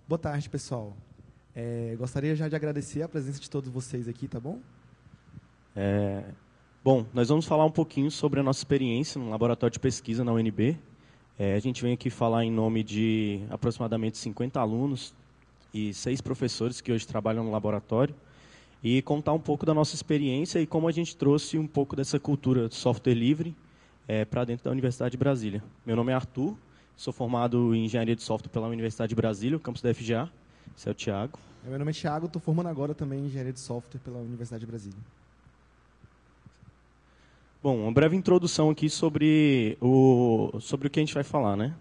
Boa tarde, pessoal. Gostaria já de agradecer a presença de todos vocês aqui, tá bom? Bom, nós vamos falar um pouquinho sobre a nossa experiência no laboratório de pesquisa na UNB. A gente vem aqui falar em nome de aproximadamente 50 alunos e 6 professores que hoje trabalham no laboratório e contar um pouco da nossa experiência e como a gente trouxe um pouco dessa cultura de software livre para dentro da Universidade de Brasília. Meu nome é Arthur, sou formado em Engenharia de Software pela Universidade de Brasília, o campus da FGA. Esse é o Thiago. Meu nome é Thiago, estou formando agora também em Engenharia de Software pela Universidade de Brasília. Bom, uma breve introdução aqui sobre o que a gente vai falar, né?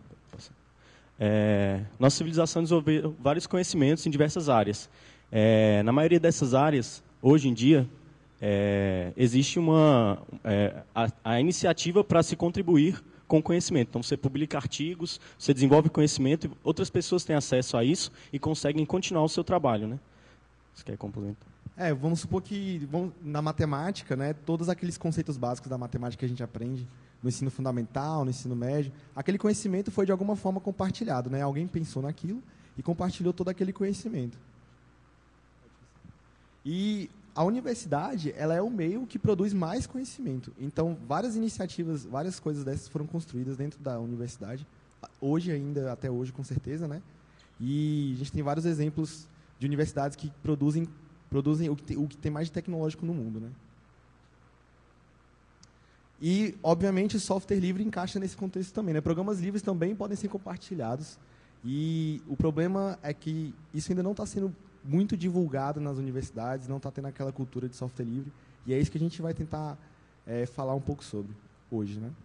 Nossa civilização desenvolveu vários conhecimentos em diversas áreas. Na maioria dessas áreas, hoje em dia, existe a iniciativa para se contribuir com conhecimento. Então, você publica artigos, você desenvolve conhecimento, e outras pessoas têm acesso a isso e conseguem continuar o seu trabalho, né? Você quer complementar? Vamos supor que na matemática, né, todos aqueles conceitos básicos da matemática que a gente aprende no ensino fundamental, no ensino médio, aquele conhecimento foi de alguma forma compartilhado, né? Alguém pensou naquilo e compartilhou todo aquele conhecimento. E a universidade, ela é o meio que produz mais conhecimento. Então, várias iniciativas, várias coisas dessas foram construídas dentro da universidade, hoje ainda, até hoje, com certeza, né? E a gente tem vários exemplos de universidades que produzem o que tem mais de tecnológico no mundo, né? E, obviamente, o software livre encaixa nesse contexto também, né? Programas livres também podem ser compartilhados. E o problema é que isso ainda não está sendo muito divulgado nas universidades, não está tendo aquela cultura de software livre. E é isso que a gente vai tentar falar um pouco sobre hoje, né?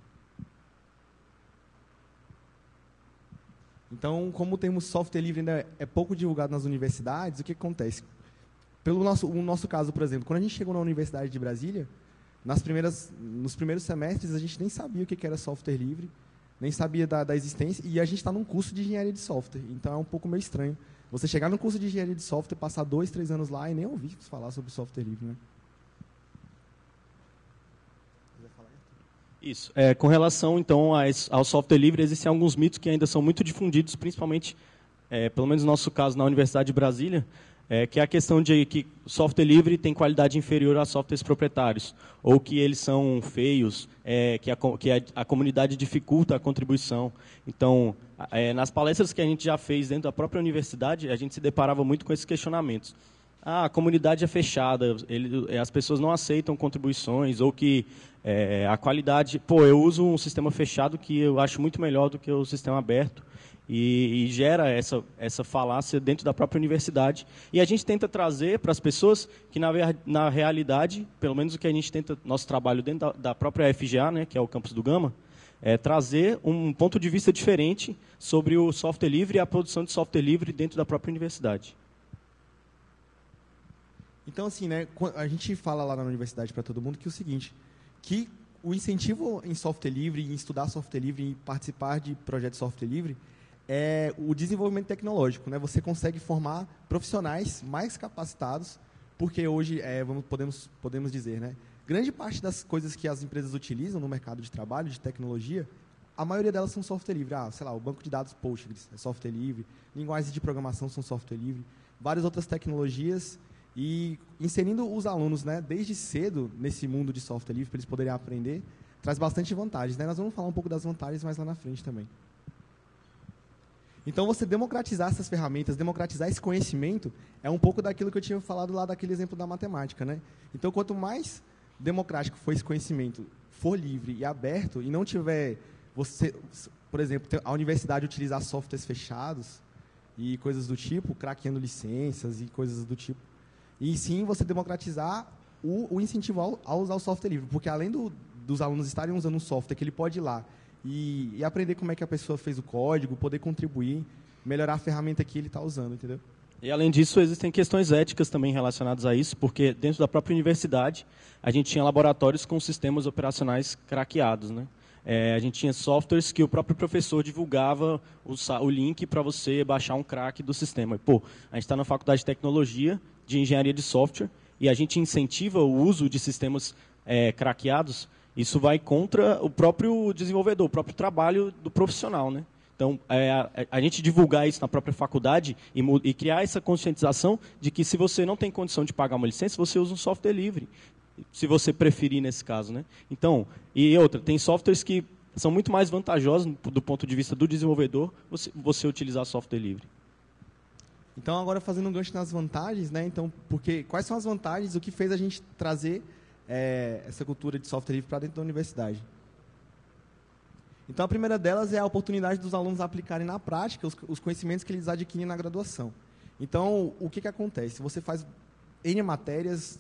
Então, como o termo software livre ainda é pouco divulgado nas universidades, o que acontece? O nosso caso, por exemplo, quando a gente chegou na Universidade de Brasília, nos primeiros semestres a gente nem sabia o que era software livre, nem sabia da existência, e a gente está num curso de engenharia de software, então é um pouco meio estranho. Você chegar num curso de engenharia de software, passar 2, 3 anos lá e nem ouvir falar sobre software livre, né? Isso. Com relação, então, ao software livre, existem alguns mitos que ainda são muito difundidos, principalmente, pelo menos no nosso caso, na Universidade de Brasília, que é a questão de que software livre tem qualidade inferior a softwares proprietários, ou que eles são feios, que a comunidade dificulta a contribuição. Então, nas palestras que a gente já fez dentro da própria universidade, a gente se deparava muito com esses questionamentos. A comunidade é fechada, as pessoas não aceitam contribuições, ou que a qualidade... eu uso um sistema fechado que eu acho muito melhor do que o sistema aberto, e gera essa falácia dentro da própria universidade. E a gente tenta trazer para as pessoas que, na realidade, pelo menos o que a gente tenta, nosso trabalho dentro da própria FGA, né, que é o campus do Gama, trazer um ponto de vista diferente sobre o software livre e a produção de software livre dentro da própria universidade. Então, assim, né, a gente fala lá na universidade para todo mundo que é o seguinte, que o incentivo em software livre, em estudar software livre e participar de projetos de software livre é o desenvolvimento tecnológico, né? Você consegue formar profissionais mais capacitados, porque hoje, podemos dizer, né, grande parte das coisas que as empresas utilizam no mercado de trabalho, de tecnologia, a maioria delas são software livre. Sei lá, o banco de dados Postgres é software livre, linguagens de programação são software livre, várias outras tecnologias, e inserindo os alunos, né, desde cedo nesse mundo de software livre, para eles poderem aprender, traz bastante vantagens, né? Nós vamos falar um pouco das vantagens mais lá na frente também. Então, você democratizar essas ferramentas, democratizar esse conhecimento, é um pouco daquilo que eu tinha falado lá daquele exemplo da matemática, né? Então, quanto mais democrático for esse conhecimento, for livre e aberto, e não tiver por exemplo, a universidade utilizar softwares fechados e coisas do tipo, craqueando licenças e coisas do tipo, e sim você democratizar o incentivo a usar o software livre, porque além dos alunos estarem usando um software que ele pode ir lá e aprender como é que a pessoa fez o código, poder contribuir, melhorar a ferramenta que ele está usando, entendeu? E, além disso, existem questões éticas também relacionadas a isso, porque dentro da própria universidade, a gente tinha laboratórios com sistemas operacionais craqueados, né? A gente tinha softwares que o próprio professor divulgava o link para você baixar um crack do sistema. A gente está na faculdade de tecnologia, de engenharia de software, e a gente incentiva o uso de sistemas craqueados. Isso vai contra o próprio desenvolvedor, o próprio trabalho do profissional, né? Então, Então, a gente divulgar isso na própria faculdade e criar essa conscientização de que se você não tem condição de pagar uma licença, você usa um software livre, se você preferir nesse caso, né? Então, e outra, tem softwares que são muito mais vantajosos do ponto de vista do desenvolvedor você utilizar software livre. Então, agora fazendo um gancho nas vantagens, né? Então, quais são as vantagens, o que fez a gente trazer essa cultura de software livre para dentro da universidade? Então, a primeira delas é a oportunidade dos alunos aplicarem na prática os conhecimentos que eles adquirem na graduação. Então, o que acontece? Você faz N matérias,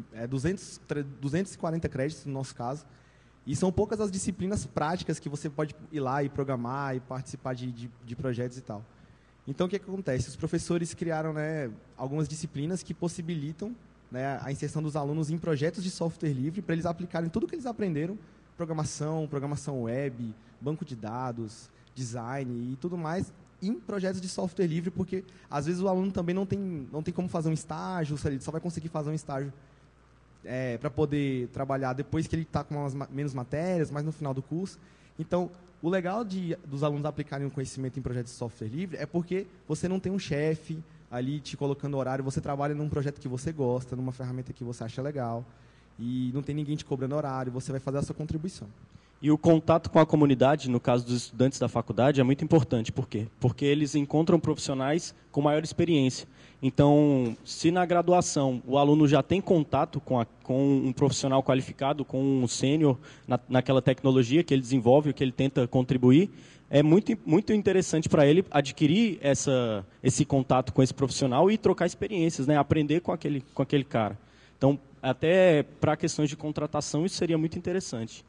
240 créditos no nosso caso, e são poucas as disciplinas práticas que você pode ir lá e programar e participar de projetos e tal. Então, o que acontece? Os professores criaram, né, algumas disciplinas que possibilitam, né, a inserção dos alunos em projetos de software livre para eles aplicarem tudo que eles aprenderam, programação web, banco de dados, design e tudo mais, em projetos de software livre, porque às vezes o aluno também não tem como fazer um estágio, ele só vai conseguir fazer um estágio para poder trabalhar depois que ele está com menos matérias, mas no final do curso. Então, o legal dos alunos aplicarem o conhecimento em projetos de software livre é porque você não tem um chefe ali te colocando horário, você trabalha num projeto que você gosta, numa ferramenta que você acha legal, e não tem ninguém te cobrando horário, você vai fazer a sua contribuição. E o contato com a comunidade, no caso dos estudantes da faculdade, é muito importante. Por quê? Porque eles encontram profissionais com maior experiência. Então, se na graduação o aluno já tem contato com um profissional qualificado, com um sênior naquela tecnologia que ele desenvolve, que ele tenta contribuir, é muito interessante para ele adquirir esse contato com esse profissional e trocar experiências, né? Aprender com aquele cara. Então, até para questões de contratação, isso seria muito interessante.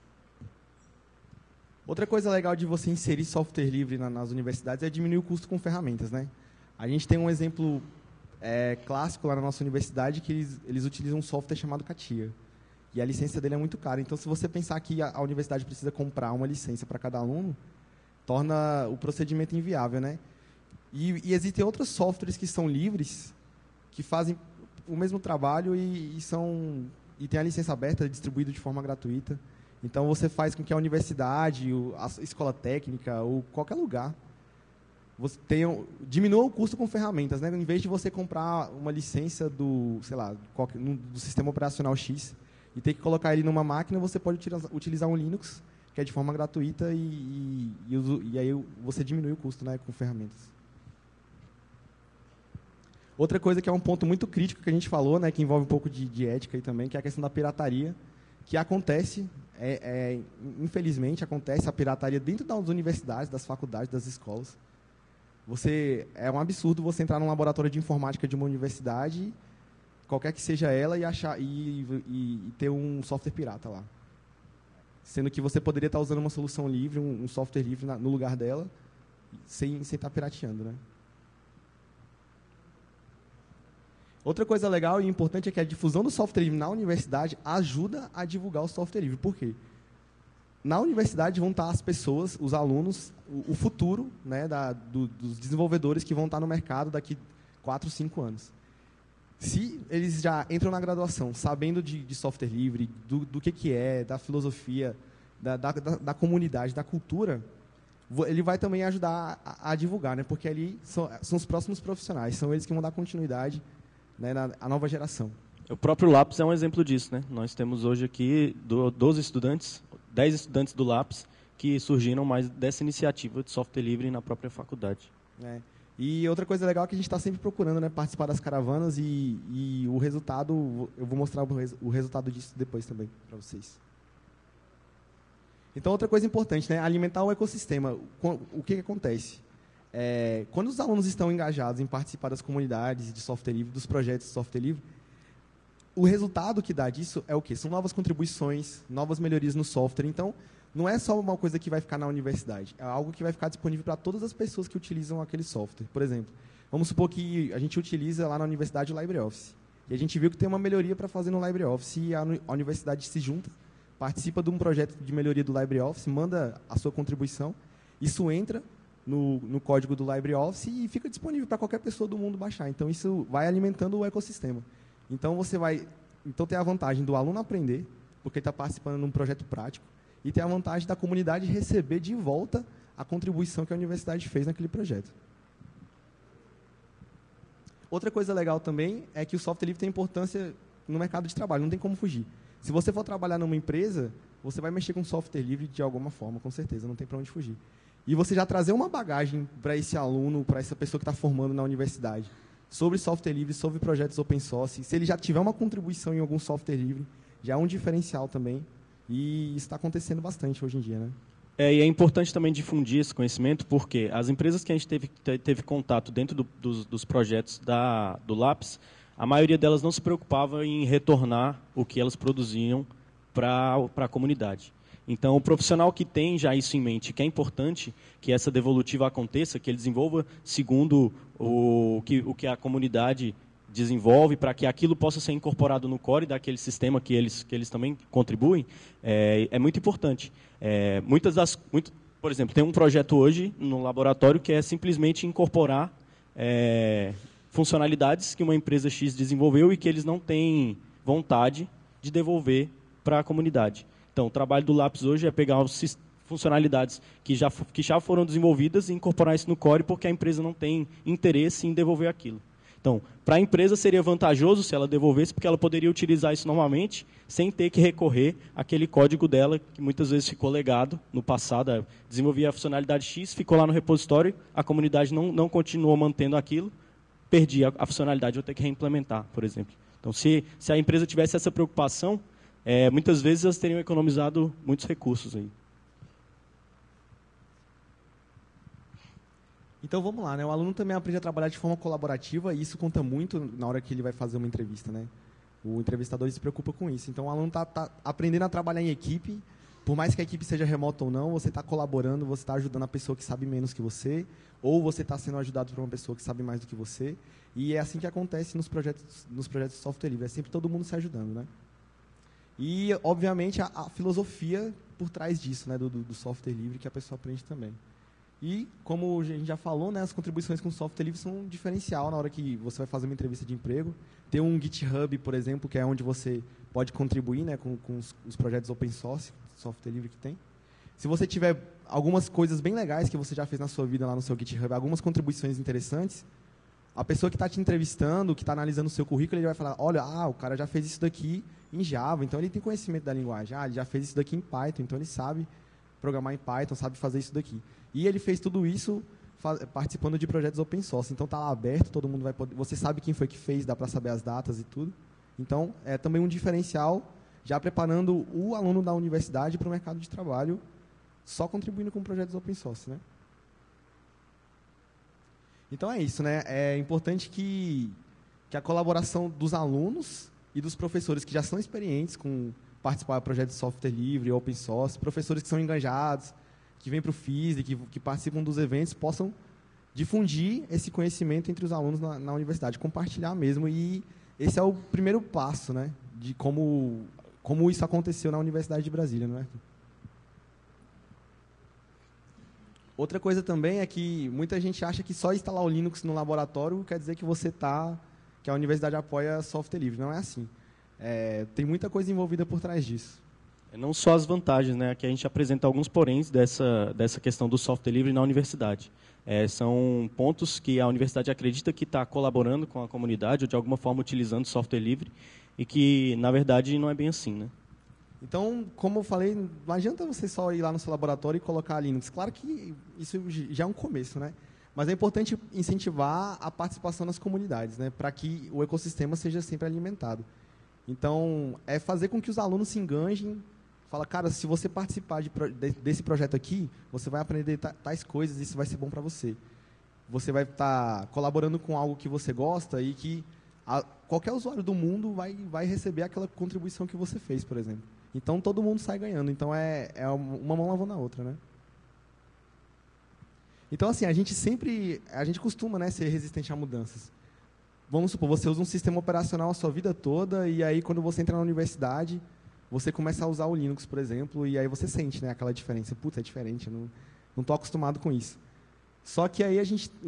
Outra coisa legal de você inserir software livre nas universidades é diminuir o custo com ferramentas, né? A gente tem um exemplo clássico lá na nossa universidade que eles utilizam um software chamado CATIA. E a licença dele é muito cara. Então, se você pensar que a universidade precisa comprar uma licença para cada aluno, torna o procedimento inviável, né? E existem outros softwares que são livres, que fazem o mesmo trabalho e tem a licença aberta, distribuído de forma gratuita. Então, você faz com que a universidade, a escola técnica, ou qualquer lugar, você diminua o custo com ferramentas, né? Em vez de você comprar uma licença do sistema operacional X e ter que colocar ele numa máquina, você pode utilizar um Linux, que é de forma gratuita, e aí você diminui o custo, né, com ferramentas. Outra coisa que é um ponto muito crítico que a gente falou, né, que envolve um pouco de ética aí também, que é a questão da pirataria, que acontece, infelizmente, acontece a pirataria dentro das universidades, das faculdades, das escolas. É um absurdo você entrar num laboratório de informática de uma universidade, qualquer que seja ela, e ter um software pirata lá. Sendo que você poderia estar usando uma solução livre, um software livre no lugar dela, sem estar pirateando, né? Outra coisa legal e importante é que a difusão do software livre na universidade ajuda a divulgar o software livre. Por quê? Na universidade vão estar as pessoas, os alunos, o futuro, né, dos desenvolvedores que vão estar no mercado daqui 4, 5 anos. Se eles já entram na graduação sabendo de software livre, do que é, da filosofia, da comunidade, da cultura, ele vai também ajudar a divulgar, né, porque ali são os próximos profissionais, são eles que vão dar continuidade, né, à nova geração. O próprio Lápis é um exemplo disso, né? Nós temos hoje aqui 12 estudantes, 10 estudantes do Lápis que surgiram mais dessa iniciativa de software livre na própria faculdade. E outra coisa legal é que a gente está sempre procurando, né, participar das caravanas e o resultado, eu vou mostrar o resultado disso depois também para vocês. Então, outra coisa importante, né, alimentar o ecossistema. O que acontece? Quando os alunos estão engajados em participar das comunidades de software livre, dos projetos de software livre, o resultado que dá disso é o quê? São novas contribuições, novas melhorias no software. Então, não é só uma coisa que vai ficar na universidade, é algo que vai ficar disponível para todas as pessoas que utilizam aquele software. Por exemplo, vamos supor que a gente utiliza lá na universidade o LibreOffice. E a gente viu que tem uma melhoria para fazer no LibreOffice e a universidade se junta, participa de um projeto de melhoria do LibreOffice, manda a sua contribuição, isso entra no código do LibreOffice e fica disponível para qualquer pessoa do mundo baixar. Então, isso vai alimentando o ecossistema. Então, tem a vantagem do aluno aprender, porque ele está participando de um projeto prático, e tem a vantagem da comunidade receber de volta a contribuição que a universidade fez naquele projeto. Outra coisa legal também é que o software livre tem importância no mercado de trabalho, não tem como fugir. Se você for trabalhar numa empresa, você vai mexer com software livre de alguma forma, com certeza, não tem para onde fugir. E você já trazer uma bagagem para esse aluno, para essa pessoa que está formando na universidade, sobre software livre, sobre projetos open source, se ele já tiver uma contribuição em algum software livre, já é um diferencial também. E isso está acontecendo bastante hoje em dia, né? E é importante também difundir esse conhecimento, porque as empresas que a gente teve contato dentro dos projetos do Lápis, a maioria delas não se preocupava em retornar o que elas produziam para a comunidade. Então, o profissional que tem já isso em mente, que é importante que essa devolutiva aconteça, que ele desenvolva segundo o que a comunidade desenvolve, para que aquilo possa ser incorporado no core daquele sistema que eles também contribuem, é muito importante. Por exemplo, tem um projeto hoje no laboratório que é simplesmente incorporar funcionalidades que uma empresa X desenvolveu e que eles não têm vontade de devolver para a comunidade. Então, o trabalho do Lápis hoje é pegar as funcionalidades que já foram desenvolvidas e incorporar isso no core, porque a empresa não tem interesse em devolver aquilo. Então, para a empresa seria vantajoso se ela devolvesse, porque ela poderia utilizar isso normalmente, sem ter que recorrer àquele código dela, que muitas vezes ficou legado no passado. Desenvolvia a funcionalidade X, ficou lá no repositório, a comunidade não continuou mantendo aquilo, perdi a funcionalidade, vou ter que reimplementar, por exemplo. Então, se a empresa tivesse essa preocupação, muitas vezes elas teriam economizado muitos recursos aí. Então vamos lá, né? O aluno também aprende a trabalhar de forma colaborativa e isso conta muito na hora que ele vai fazer uma entrevista, né? O entrevistador se preocupa com isso. Então o aluno está aprendendo a trabalhar em equipe, por mais que a equipe seja remota ou não, você está colaborando, você está ajudando a pessoa que sabe menos que você, ou você está sendo ajudado por uma pessoa que sabe mais do que você. E é assim que acontece nos projetos de software livre, é sempre todo mundo se ajudando, né? E, obviamente, a filosofia por trás disso, né, do software livre, que a pessoa aprende também. E, como a gente já falou, né, as contribuições com software livre são um diferencial na hora que você vai fazer uma entrevista de emprego. Tem um GitHub, por exemplo, que é onde você pode contribuir, né, com os projetos open source, software livre que tem. Se você tiver algumas coisas bem legais que você já fez na sua vida lá no seu GitHub, algumas contribuições interessantes, a pessoa que está te entrevistando, que está analisando o seu currículo, ele vai falar, olha, o cara já fez isso daqui em Java, então ele tem conhecimento da linguagem. Ele já fez isso daqui em Python, então ele sabe programar em Python, sabe fazer isso daqui. E ele fez tudo isso participando de projetos open source. Então está lá aberto, todo mundo vai poder... Você sabe quem foi que fez, dá para saber as datas e tudo. Então, é também um diferencial, já preparando o aluno da universidade para o mercado de trabalho, só contribuindo com projetos open source, né? Então é isso, né? É importante que a colaboração dos alunos e dos professores que já são experientes com participar de projetos de software livre, open source, professores que são engajados, que vêm para o FISD, que participam dos eventos, possam difundir esse conhecimento entre os alunos na universidade, compartilhar mesmo. E esse é o primeiro passo, né, de como isso aconteceu na Universidade de Brasília, não é? Outra coisa também é que muita gente acha que só instalar o Linux no laboratório quer dizer que que a universidade apoia software livre. Não é assim. Tem muita coisa envolvida por trás disso. Não só as vantagens, né? Aqui a gente apresenta alguns poréns dessa questão do software livre na universidade. São pontos que a universidade acredita que está colaborando com a comunidade ou de alguma forma utilizando software livre e que, na verdade, não é bem assim, né? Então, como eu falei, não adianta você só ir lá no seu laboratório e colocar Linux. Claro que isso já é um começo, né? Mas é importante incentivar a participação nas comunidades, né? Para que o ecossistema seja sempre alimentado. Então, é fazer com que os alunos se engajem. Fala, cara, se você participar desse projeto aqui, você vai aprender tais coisas e isso vai ser bom para você. Você vai estar colaborando com algo que você gosta e que qualquer usuário do mundo vai receber aquela contribuição que você fez, por exemplo. Então, todo mundo sai ganhando. Então, é uma mão lavando a outra, né? Então, assim, a gente costuma, né, ser resistente a mudanças. Vamos supor, você usa um sistema operacional a sua vida toda e aí, quando você entra na universidade, você começa a usar o Linux, por exemplo, e aí você sente, né, aquela diferença. Puta, é diferente, eu não estou acostumado com isso. Só que aí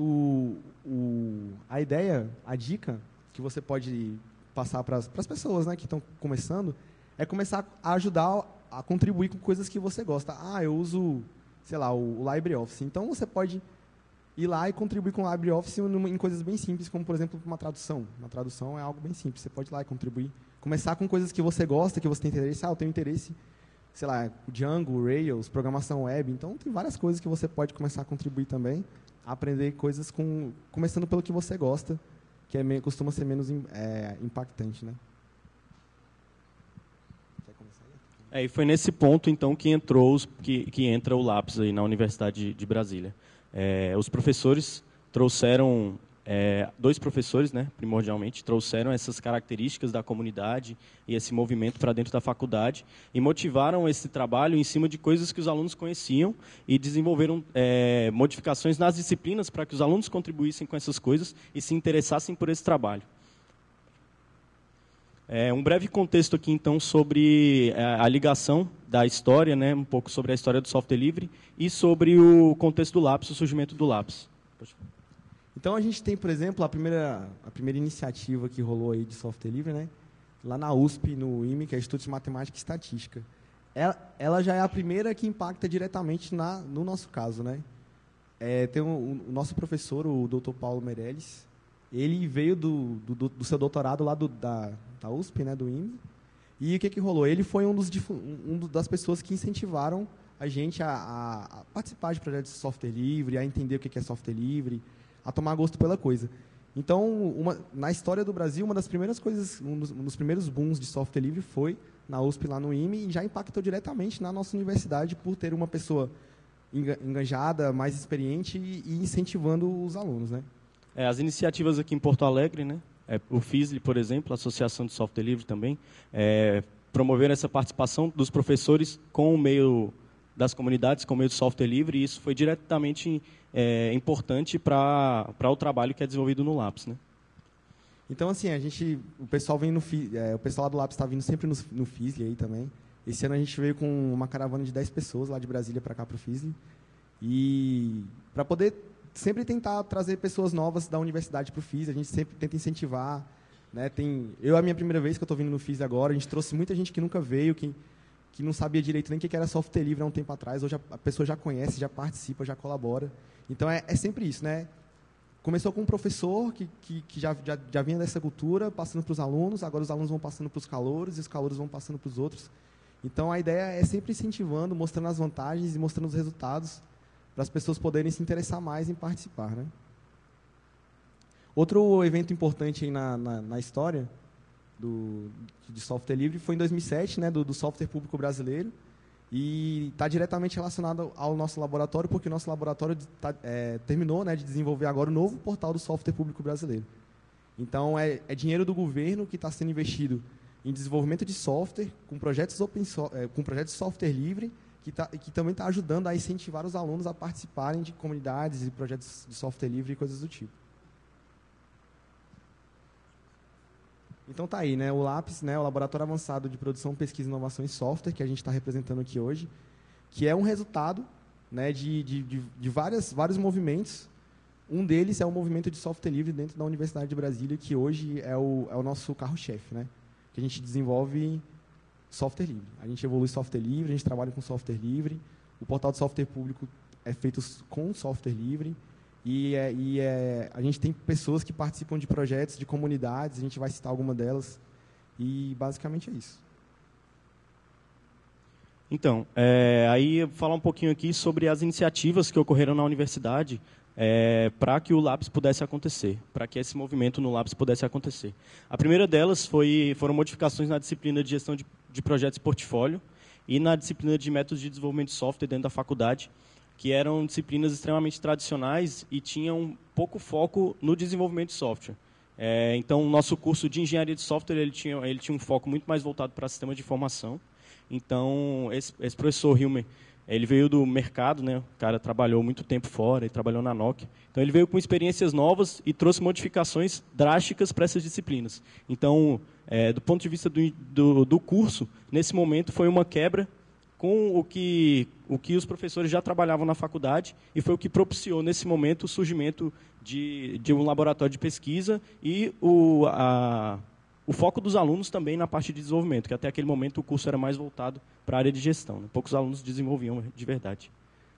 a ideia, a dica que você pode passar para as pessoas, né, que estão começando, é começar a ajudar a contribuir com coisas que você gosta. Eu uso sei lá, o LibreOffice. Então, você pode ir lá e contribuir com o LibreOffice em coisas bem simples, como, por exemplo, uma tradução. Uma tradução é algo bem simples, você pode ir lá e contribuir. Começar com coisas que você gosta, que você tem interesse. Eu tenho interesse, sei lá, Django, Rails, programação web. Então, tem várias coisas que você pode começar a contribuir também, a aprender coisas começando pelo que você gosta, que costuma ser menos impactante, né? Quer começar aí? E foi nesse ponto, então, que entra o Lápis aí na Universidade de Brasília. Os professores trouxeram, dois professores, né, primordialmente, trouxeram essas características da comunidade e esse movimento para dentro da faculdade e motivaram esse trabalho em cima de coisas que os alunos conheciam e desenvolveram modificações nas disciplinas para que os alunos contribuíssem com essas coisas e se interessassem por esse trabalho. Um breve contexto aqui, então, sobre a ligação da história, né, um pouco sobre a história do software livre e sobre o contexto do Lápis, o surgimento do Lápis. Então, a gente tem, por exemplo, a primeira iniciativa que rolou aí de software livre, né, lá na USP, no IME, que é Instituto de Matemática e Estatística. Ela já é a primeira que impacta diretamente no nosso caso, né? Tem o nosso professor, o Dr. Paulo Meirelles. Ele veio do seu doutorado lá da USP, né, do IME. E o que rolou? Ele foi das pessoas que incentivaram a gente a participar de projetos de software livre, a entender o que é software livre, a tomar gosto pela coisa. Então, na história do Brasil, uma das primeiras coisas, um dos primeiros booms de software livre foi na USP, lá no IME, e já impactou diretamente na nossa universidade por ter uma pessoa engajada, mais experiente e incentivando os alunos, né? As iniciativas aqui em Porto Alegre, né? O FISLE, por exemplo, a Associação de Software Livre também, promoveram essa participação dos professores com o meio das comunidades, com o meio do software livre, e isso foi diretamente importante para o trabalho que é desenvolvido no Lápis, né? Então, assim, o pessoal vem o pessoal lá do Lápis está vindo sempre no FISLE aí também. Esse ano a gente veio com uma caravana de 10 pessoas lá de Brasília para cá, para o FISLE, e para poder sempre tentar trazer pessoas novas da universidade para o FISLE, a gente sempre tenta incentivar, né? É a minha primeira vez que eu estou vindo no FISLE agora, a gente trouxe muita gente que nunca veio, que não sabia direito nem o que era software livre há um tempo atrás, hoje a pessoa já conhece, já participa, já colabora. Então, é sempre isso, né? Começou com um professor que já vinha dessa cultura, passando para os alunos, agora os alunos vão passando para os calouros, e os calouros vão passando para os outros. Então, a ideia é sempre incentivando, mostrando as vantagens e mostrando os resultados, para as pessoas poderem se interessar mais em participar, né? Outro evento importante aí na história de software livre foi em 2007, né, do software público brasileiro, e está diretamente relacionado ao nosso laboratório, porque o nosso laboratório terminou, né, de desenvolver agora o novo portal do software público brasileiro. Então, é dinheiro do governo que está sendo investido em desenvolvimento de software, com projetos com projetos de software livre, que também está ajudando a incentivar os alunos a participarem de comunidades e projetos de software livre e coisas do tipo. Então tá aí, né, o Lápis, né, o Laboratório Avançado de Produção, Pesquisa, Inovação e Software, que a gente está representando aqui hoje, que é um resultado, né, de vários movimentos. Um deles é o movimento de software livre dentro da Universidade de Brasília, que hoje é o nosso carro-chefe, né, que a gente desenvolve software livre. A gente evolui software livre, a gente trabalha com software livre, o portal de software público é feito com software livre, a gente tem pessoas que participam de projetos, de comunidades, a gente vai citar alguma delas, e basicamente é isso. Então, aí eu vou falar um pouquinho aqui sobre as iniciativas que ocorreram na universidade para que o Lápis pudesse acontecer, para que esse movimento no Lápis pudesse acontecer. A primeira delas foram modificações na disciplina de gestão de projetos e portfólio e na disciplina de métodos de desenvolvimento de software dentro da faculdade, que eram disciplinas extremamente tradicionais e tinham pouco foco no desenvolvimento de software. Então, o nosso curso de engenharia de software ele tinha um foco muito mais voltado para sistemas de informação. Então, esse professor Hilmer, ele veio do mercado, né? O cara trabalhou muito tempo fora, ele trabalhou na Nokia. Então, ele veio com experiências novas e trouxe modificações drásticas para essas disciplinas. Então, do ponto de vista do curso, nesse momento foi uma quebra com o que os professores já trabalhavam na faculdade e foi o que propiciou, nesse momento, o surgimento de um laboratório de pesquisa e o foco dos alunos também na parte de desenvolvimento, que até aquele momento o curso era mais voltado para a área de gestão, né? Poucos alunos desenvolviam de verdade.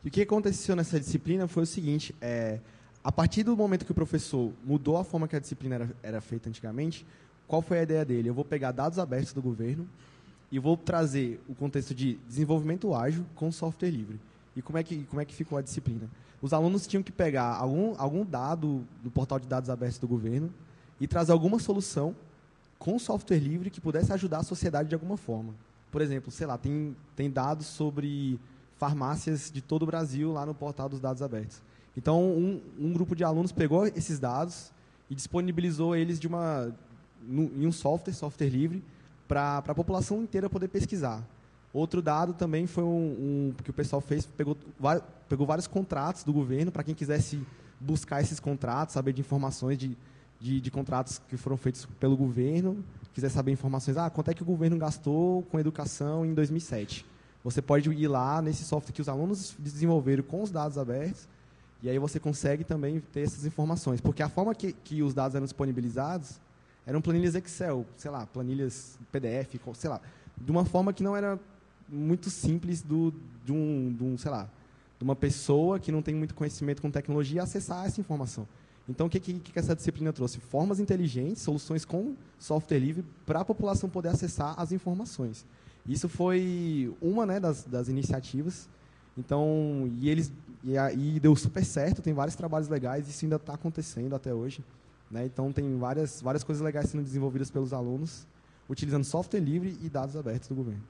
E o que aconteceu nessa disciplina foi o seguinte, a partir do momento que o professor mudou a forma que a disciplina era feita antigamente, qual foi a ideia dele? Eu vou pegar dados abertos do governo e vou trazer o contexto de desenvolvimento ágil com software livre. E como é que ficou a disciplina? Os alunos tinham que pegar algum dado do portal de dados abertos do governo e trazer alguma solução com software livre que pudesse ajudar a sociedade de alguma forma. Por exemplo, sei lá, tem dados sobre farmácias de todo o Brasil lá no portal dos dados abertos. Então, um grupo de alunos pegou esses dados e disponibilizou eles em um software livre, para a população inteira poder pesquisar. Outro dado também foi que o pessoal fez, pegou vários contratos do governo, para quem quisesse buscar esses contratos, saber de informações de contratos que foram feitos pelo governo, quiser saber informações, quanto é que o governo gastou com educação em 2007. Você pode ir lá nesse software que os alunos desenvolveram com os dados abertos, e aí você consegue também ter essas informações. Porque a forma que os dados eram disponibilizados eram planilhas Excel, sei lá, planilhas PDF, sei lá, de uma forma que não era muito simples de uma pessoa que não tem muito conhecimento com tecnologia acessar essa informação. Então, o que essa disciplina trouxe? Formas inteligentes, soluções com software livre para a população poder acessar as informações. Isso foi uma, né, das iniciativas. Então, e deu super certo, tem vários trabalhos legais, isso ainda está acontecendo até hoje. Né? Então, tem várias coisas legais sendo desenvolvidas pelos alunos, utilizando software livre e dados abertos do governo.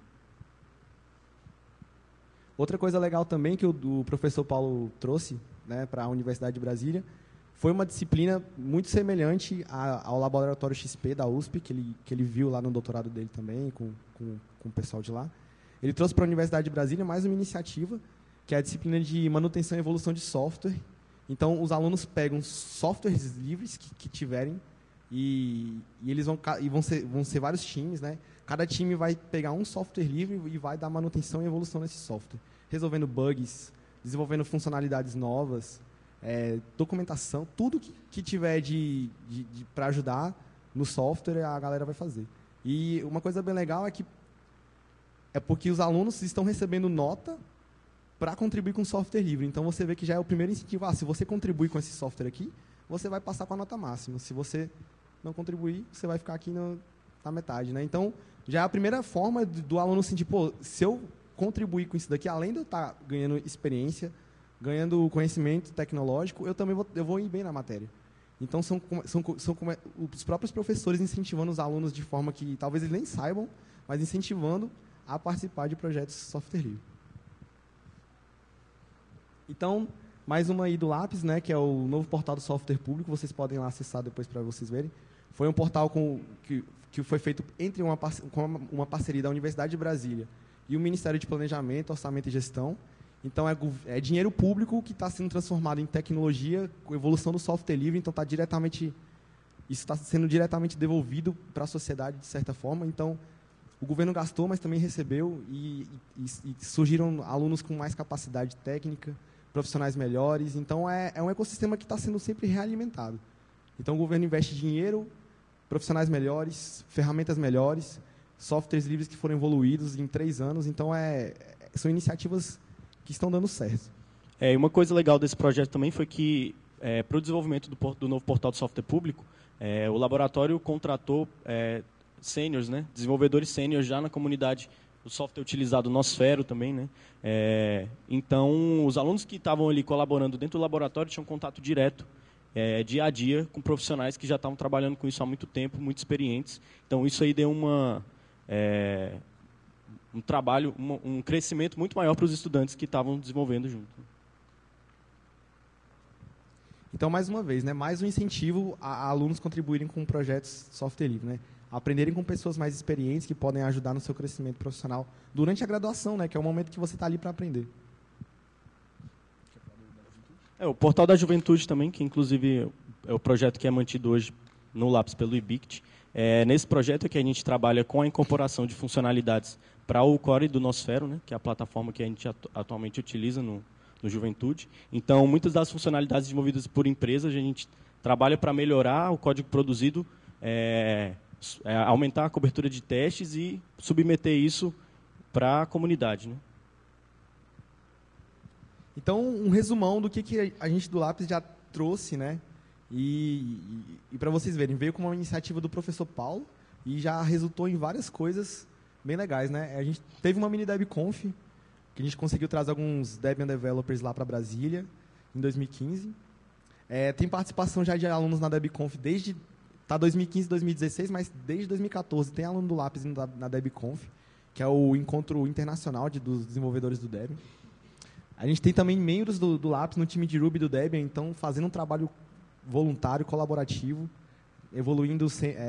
Outra coisa legal também que o professor Paulo trouxe, né, para a Universidade de Brasília foi uma disciplina muito semelhante ao Laboratório XP da USP, que ele viu lá no doutorado dele também, com o pessoal de lá. Ele trouxe para a Universidade de Brasília mais uma iniciativa, que é a disciplina de manutenção e evolução de software. Então, os alunos pegam softwares livres que tiverem e eles vão ser vários times, né? Cada time vai pegar um software livre e vai dar manutenção e evolução nesse software, resolvendo bugs, desenvolvendo funcionalidades novas, documentação, tudo que tiver para ajudar no software, a galera vai fazer. E uma coisa bem legal é porque os alunos estão recebendo nota para contribuir com software livre. Então, você vê que já é o primeiro incentivo. Se você contribuir com esse software aqui, você vai passar com a nota máxima. Se você não contribuir, você vai ficar aqui na metade. Né? Então, já é a primeira forma do aluno sentir, se eu contribuir com isso daqui, além de eu estar ganhando experiência, ganhando conhecimento tecnológico, eu também vou ir bem na matéria. Então, são os próprios professores incentivando os alunos de forma que talvez eles nem saibam, mas incentivando a participar de projetos software livre. Então, mais uma aí do Lápis, né, que é o novo portal do software público, vocês podem lá acessar depois para vocês verem. Foi um portal que foi feito entre uma parceria da Universidade de Brasília e o Ministério de Planejamento, Orçamento e Gestão. Então, é dinheiro público que está sendo transformado em tecnologia, com evolução do software livre, então isso está sendo diretamente devolvido para a sociedade, de certa forma. Então, o governo gastou, mas também recebeu, e surgiram alunos com mais capacidade técnica, profissionais melhores. Então, é um ecossistema que está sendo sempre realimentado. Então, o governo investe dinheiro, profissionais melhores, ferramentas melhores, softwares livres que foram evoluídos em 3 anos. Então, são iniciativas que estão dando certo. E uma coisa legal desse projeto também foi que, para o desenvolvimento do novo portal de software público, o laboratório contratou sêniors, né, desenvolvedores sêniors já na comunidade do software utilizado, o Nosfero também. Né? Então, os alunos que estavam ali colaborando dentro do laboratório tinham contato direto, dia a dia, com profissionais que já estavam trabalhando com isso há muito tempo, muito experientes. Então, isso aí deu um trabalho, um crescimento muito maior para os estudantes que estavam desenvolvendo junto. Então, mais uma vez, né, mais um incentivo a alunos contribuírem com projetos software livre, né? Aprenderem com pessoas mais experientes que podem ajudar no seu crescimento profissional durante a graduação, né, que é o momento que você está ali para aprender. O Portal da Juventude também, que inclusive é o projeto que é mantido hoje no Lápis pelo IBICT. Nesse projeto é que a gente trabalha com a incorporação de funcionalidades para o core do Nosfero, né, que é a plataforma que a gente atualmente utiliza no Juventude. Então, muitas das funcionalidades desenvolvidas por empresas, a gente trabalha para melhorar o código produzido, aumentar a cobertura de testes e submeter isso para a comunidade. Né? Então, um resumão do que a gente do Lápis já trouxe, né? E para vocês verem, veio com uma iniciativa do professor Paulo e já resultou em várias coisas bem legais, né? A gente teve uma mini DebConf, que a gente conseguiu trazer alguns Debian developers lá para Brasília, em 2015. Tem participação já de alunos na DebConf desde 2015, 2016, mas desde 2014 tem aluno do Lápis na DebConf, que é o encontro internacional dos desenvolvedores do Debian. A gente tem também membros do Lápis no time de Ruby do Debian, então fazendo um trabalho voluntário, colaborativo, evoluindo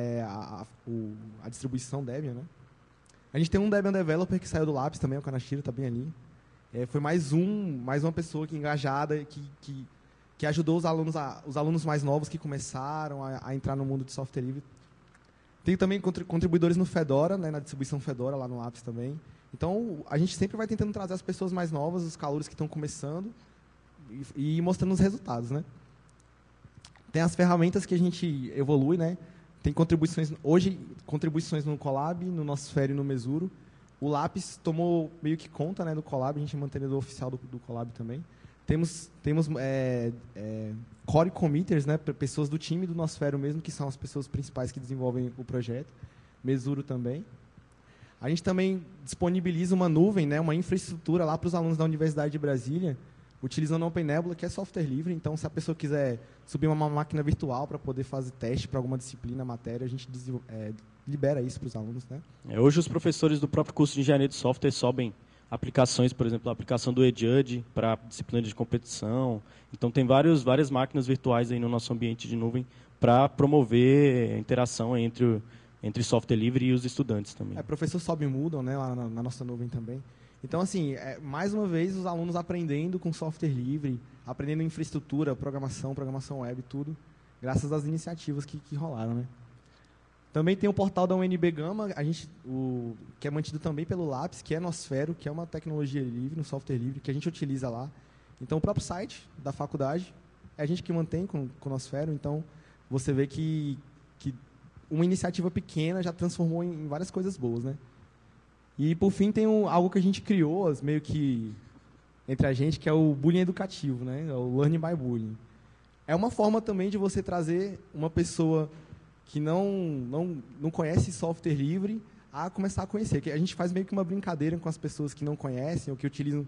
a distribuição Debian, né? A gente tem um Debian Developer que saiu do Lápis também, o Kanashiro está bem ali. Foi mais uma pessoa que engajada, que ajudou os alunos mais novos que começaram a entrar no mundo de software livre. Tem também contribuidores no Fedora, né, na distribuição Fedora, lá no Lápis também. Então, a gente sempre vai tentando trazer as pessoas mais novas, os calouros que estão começando, e mostrando os resultados, né? Tem as ferramentas que a gente evolui, né? Tem contribuições no Colab, no Nosfero e no Mesuro. O Lápis tomou meio que conta, né, do Colab, a gente é mantenedor oficial do Colab também. Temos core committers, né, pessoas do time do Nosfero mesmo, que são as pessoas principais que desenvolvem o projeto. Mesuro também. A gente também disponibiliza uma nuvem, né, uma infraestrutura lá para os alunos da Universidade de Brasília, utilizando o OpenNebula, que é software livre. Então, se a pessoa quiser subir uma máquina virtual para poder fazer teste para alguma disciplina, matéria, a gente libera isso para os alunos, né? Hoje, os professores do próprio curso de Engenharia de Software sobem aplicações, por exemplo, a aplicação do eJudge para disciplina de competição. Então, tem várias máquinas virtuais aí no nosso ambiente de nuvem para promover a interação entre software livre e os estudantes também. Professor sobe e mudam, né, lá na nossa nuvem também. Então, assim, mais uma vez, os alunos aprendendo com software livre, aprendendo infraestrutura, programação web, tudo, graças às iniciativas que rolaram, né? Também tem o portal da UNB Gama, que é mantido também pelo Lápis, que é Nosfero, que é uma tecnologia livre, um software livre, que a gente utiliza lá. Então, o próprio site da faculdade é a gente que mantém com o Nosfero. Então, você vê que uma iniciativa pequena já transformou em várias coisas boas, né? E, por fim, tem algo que a gente criou, meio que entre a gente, que é o bullying educativo, né? O Learning by Bullying. É uma forma também de você trazer uma pessoa que não conhece software livre a começar a conhecer. Que a gente faz meio que uma brincadeira com as pessoas que não conhecem ou que utilizam,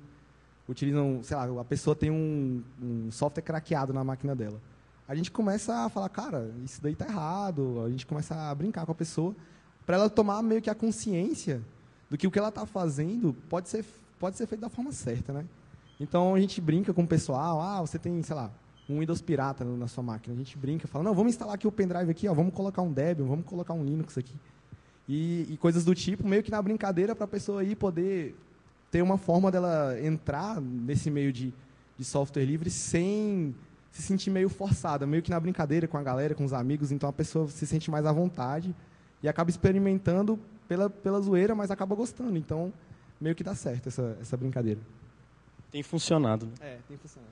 sei lá, a pessoa tem um software craqueado na máquina dela. A gente começa a falar, cara, isso daí está errado. A gente começa a brincar com a pessoa para ela tomar meio que a consciência do que o que ela está fazendo pode ser feito da forma certa, né? Então, a gente brinca com o pessoal, você tem, sei lá, um Windows pirata na sua máquina. A gente brinca, fala, não, vamos instalar aqui o pendrive aqui, vamos colocar um Debian, vamos colocar um Linux aqui. E coisas do tipo, meio que na brincadeira para a pessoa aí poder ter uma forma dela entrar nesse meio de software livre sem se sentir meio forçada, meio que na brincadeira com a galera, com os amigos. Então, a pessoa se sente mais à vontade e acaba experimentando pela zoeira, mas acaba gostando. Então, meio que dá certo essa brincadeira. Tem funcionado. Né? Tem funcionado.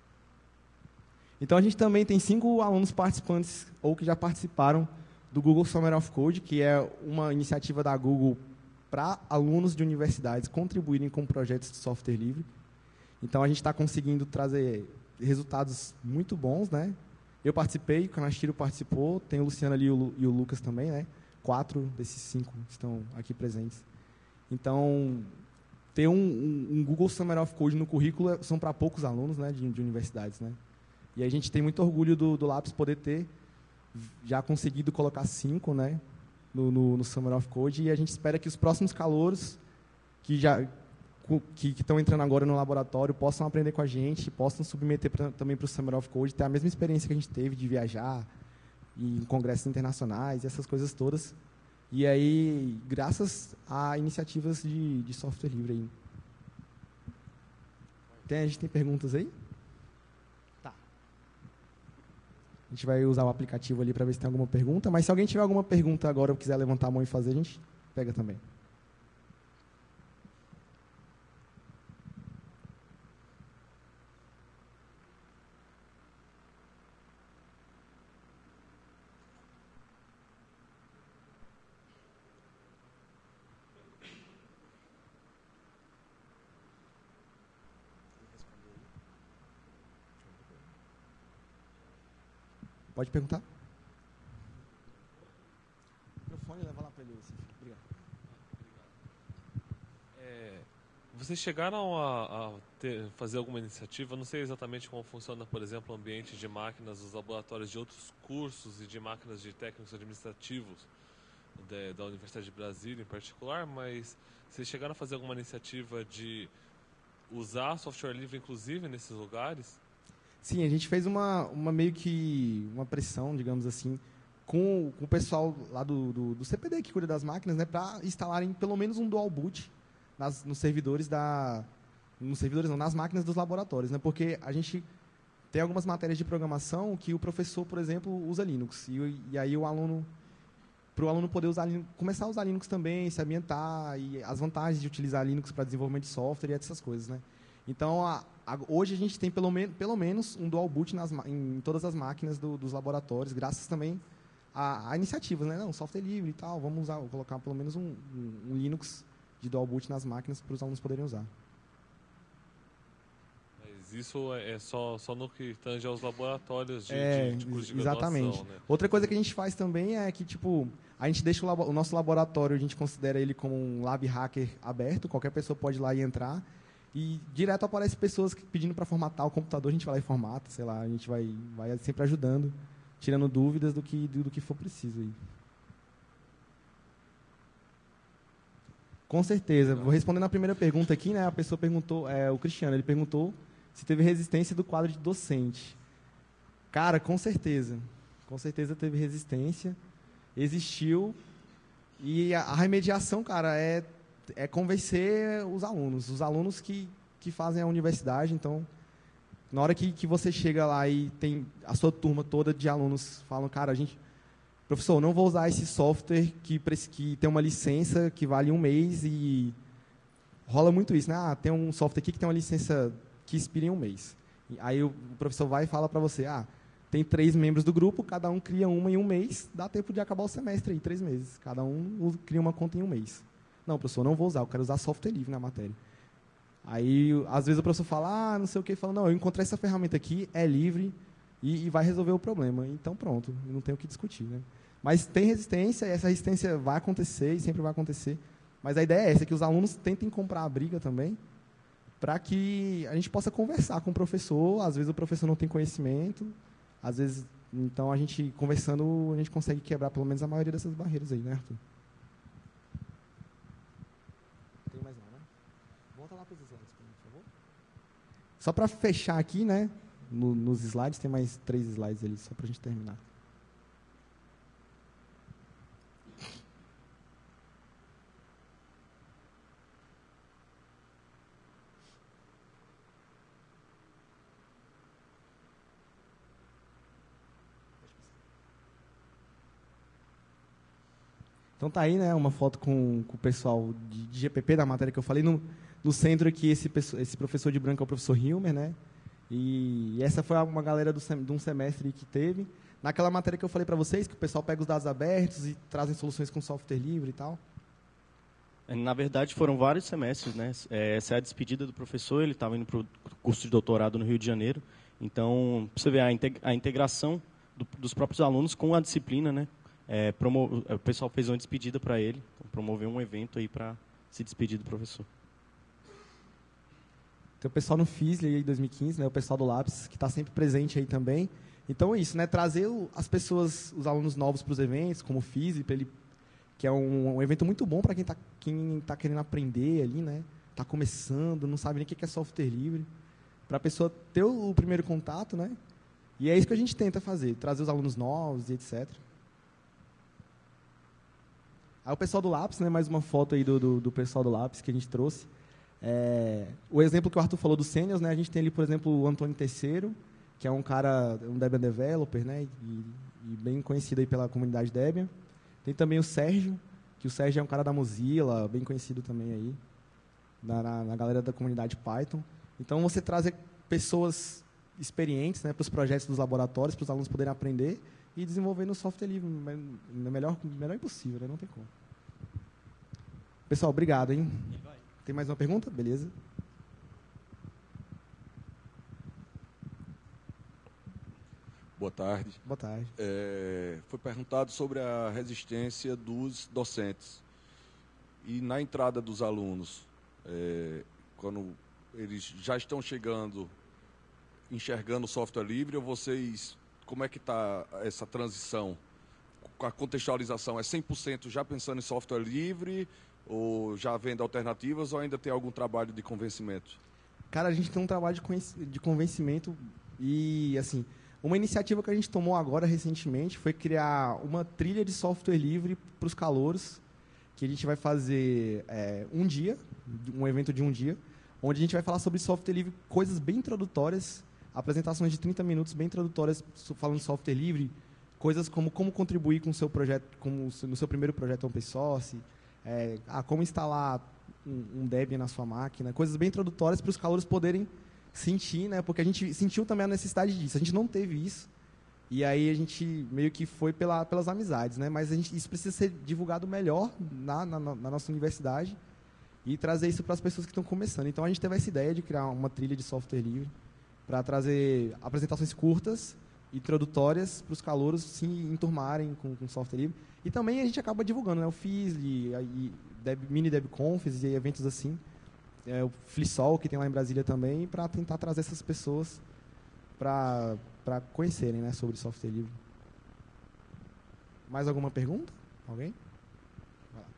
Então, a gente também tem 5 alunos participantes, ou que já participaram, do Google Summer of Code, que é uma iniciativa da Google para alunos de universidades contribuírem com projetos de software livre. Então, a gente está conseguindo trazer resultados muito bons, né? Eu participei, o Kanashiro participou, tem o Luciano ali e o Lucas também, né? 4 desses 5 estão aqui presentes. Então, ter um Google Summer of Code no currículo são para poucos alunos, né, de universidades, né? E a gente tem muito orgulho do Lápis poder ter já conseguido colocar 5, né, no Summer of Code, e a gente espera que os próximos calouros que estão entrando agora no laboratório possam aprender com a gente, possam submeter também para o Summer of Code, ter a mesma experiência que a gente teve de viajar em congressos internacionais, essas coisas todas. E aí, graças a iniciativas de software livre aí. A gente tem perguntas aí? Tá. A gente vai usar o aplicativo ali para ver se tem alguma pergunta, mas se alguém tiver alguma pergunta agora ou quiser levantar a mão e fazer, a gente pega também. Pode perguntar? O microfone leva lá para ele. Obrigado. Vocês chegaram a fazer alguma iniciativa? Não sei exatamente como funciona, por exemplo, o ambiente de máquinas, os laboratórios de outros cursos e de máquinas de técnicos administrativos da Universidade de Brasília em particular, mas vocês chegaram a fazer alguma iniciativa de usar software livre, inclusive, nesses lugares? Sim, a gente fez uma meio que uma pressão, digamos assim, com o pessoal lá do CPD que cuida das máquinas, né, para instalarem pelo menos um dual boot nos servidores nas máquinas dos laboratórios, né, porque a gente tem algumas matérias de programação que o professor, por exemplo, usa Linux e aí para o aluno poder começar a usar Linux também, se ambientar e as vantagens de utilizar Linux para desenvolvimento de software e essas coisas, né. Então, hoje a gente tem pelo menos um dual boot em todas as máquinas dos laboratórios, graças também a iniciativas, né? Não, software livre e tal, vamos colocar pelo menos um Linux de dual boot nas máquinas para os alunos poderem usar. Mas isso é só no que tange aos laboratórios de curso de exatamente. graduação, né? Outra coisa que a gente faz também é que, tipo, a gente deixa o nosso laboratório, a gente considera ele como um lab hacker aberto, qualquer pessoa pode ir lá e entrar. E direto aparece pessoas pedindo para formatar o computador, a gente vai lá e formata, sei lá, a gente vai sempre ajudando, tirando dúvidas do que for preciso aí. Com certeza. Vou respondendo a primeira pergunta aqui, né? A pessoa perguntou, o Cristiano, ele perguntou se teve resistência do quadro de docente. Cara, com certeza. Com certeza teve resistência, existiu. E a remediação, cara, é convencer os alunos que fazem a universidade. Então, na hora que você chega lá e tem a sua turma toda de alunos falam, cara, professor, não vou usar esse software que tem uma licença que vale 1 mês e rola muito isso, né? Tem um software aqui que tem uma licença que expira em 1 mês. Aí o professor vai e fala para você, tem 3 membros do grupo, cada um cria uma em 1 mês, dá tempo de acabar o semestre aí, 3 meses. Cada um cria uma conta em 1 mês. Não, professor, não vou usar, eu quero usar software livre na matéria. Aí, às vezes, o professor fala, não sei o que, fala, não, eu encontrei essa ferramenta aqui, é livre e vai resolver o problema. Então, pronto, não tem o que discutir, né? Mas tem resistência, e essa resistência vai acontecer e sempre vai acontecer. Mas a ideia é essa, que os alunos tentem comprar a briga também, para que a gente possa conversar com o professor. Às vezes o professor não tem conhecimento, às vezes, então, a gente conversando, a gente consegue quebrar pelo menos a maioria dessas barreiras aí, né, Arthur? Só para fechar aqui, né, nos slides, tem mais 3 slides ali, só para a gente terminar. Então tá aí, né, uma foto com o pessoal de GPP, da matéria que eu falei. No centro aqui, esse professor de branco é o professor Hilmer, né? E essa foi uma galera de um semestre que teve. Naquela matéria que eu falei para vocês, que o pessoal pega os dados abertos e trazem soluções com software livre e tal. Na verdade, foram vários semestres, né? Essa é a despedida do professor, ele estava indo para o curso de doutorado no Rio de Janeiro. Então, você vê a integração dos próprios alunos com a disciplina, né? O pessoal fez uma despedida para ele, promoveu um evento aí para se despedir do professor. Tem o pessoal no FISLE aí 2015, né, o pessoal do Lápis, que está sempre presente aí também. Então é isso, né, trazer as pessoas, os alunos novos para os eventos, como o FISLE, que é um evento muito bom para quem tá querendo aprender ali, né, está começando, não sabe nem o que é software livre, para a pessoa ter o primeiro contato, né, e é isso que a gente tenta fazer, trazer os alunos novos e etc. Aí o pessoal do Lápis, né, mais uma foto aí do pessoal do Lápis que a gente trouxe. O exemplo que o Arthur falou dos seniors, né, a gente tem ali, por exemplo, o Antônio Terceiro, que é um cara, um Debian developer, né, e bem conhecido aí pela comunidade Debian. Tem também o Sérgio, que o Sérgio é um cara da Mozilla, bem conhecido também aí, na galera da comunidade Python. Então, você trazer pessoas experientes, né, para os projetos dos laboratórios, para os alunos poderem aprender e desenvolver no software livre, melhor impossível, né? Não tem como. Pessoal, obrigado, hein? Tem mais uma pergunta? Beleza. Boa tarde. Boa tarde. Foi perguntado sobre a resistência dos docentes. E na entrada dos alunos, quando eles já estão chegando, enxergando o software livre, ou vocês, como é que está essa transição? A contextualização é 100% já pensando em software livre, ou já vendo alternativas, ou ainda tem algum trabalho de convencimento? Cara, a gente tem um trabalho de convencimento e, assim, uma iniciativa que a gente tomou agora, recentemente, foi criar uma trilha de software livre para os calouros, que a gente vai fazer um dia, um evento de um dia, onde a gente vai falar sobre software livre, coisas bem introdutórias, apresentações de 30 minutos bem introdutórias falando de software livre, coisas como contribuir com o seu projeto, no seu primeiro projeto open source, como instalar um Debian na sua máquina, coisas bem introdutórias para os calouros poderem sentir, né? Porque a gente sentiu também a necessidade disso. A gente não teve isso, e aí a gente meio que foi pelas amizades, né? Mas isso precisa ser divulgado melhor na nossa universidade e trazer isso para as pessoas que estão começando. Então a gente teve essa ideia de criar uma trilha de software livre para trazer apresentações curtas, introdutórias, para os calouros se enturmarem com software livre. E também a gente acaba divulgando, né? O FISL, mini DebConfs e eventos assim. O FliSol, que tem lá em Brasília também, para tentar trazer essas pessoas para conhecerem, né, sobre software livre. Mais alguma pergunta? Alguém? Vai lá.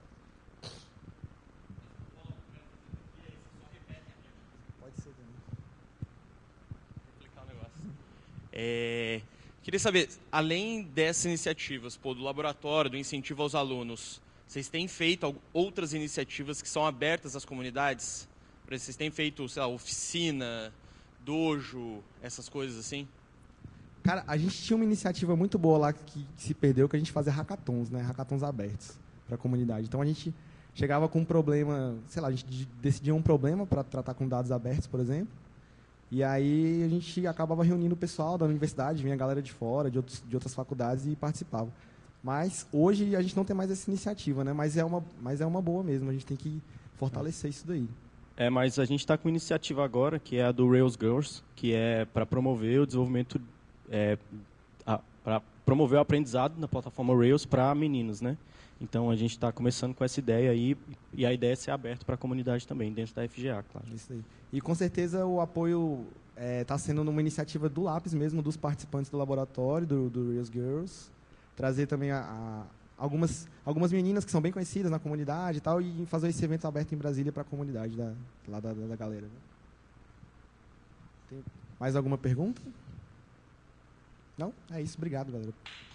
Pode ser também. Vou clicar o negócio. Queria saber, além dessas iniciativas, do laboratório, do incentivo aos alunos, vocês têm feito outras iniciativas que são abertas às comunidades? Vocês têm feito, sei lá, oficina, dojo, essas coisas assim? Cara, a gente tinha uma iniciativa muito boa lá que se perdeu, que a gente fazia hackathons, né? Hackathons abertos para a comunidade. Então a gente chegava com um problema, sei lá, a gente decidia um problema para tratar com dados abertos, por exemplo. E aí a gente acabava reunindo o pessoal da universidade, vinha a galera de fora, de outras faculdades e participava. Mas hoje a gente não tem mais essa iniciativa, né? Mas é uma boa mesmo, a gente tem que fortalecer isso daí. Mas a gente está com uma iniciativa agora, que é a do Rails Girls, que é para promover o desenvolvimento, para promover o aprendizado na plataforma Rails para meninos, né? Então a gente está começando com essa ideia aí, e a ideia é ser aberto para a comunidade também, dentro da FGA, claro. Isso aí. E com certeza o apoio está sendo numa iniciativa do Lápis mesmo, dos participantes do laboratório, do Rails Girls, trazer também algumas meninas que são bem conhecidas na comunidade e tal, e fazer esse evento aberto em Brasília para a comunidade da galera. Né? Tem mais alguma pergunta? Não? É isso. Obrigado, galera.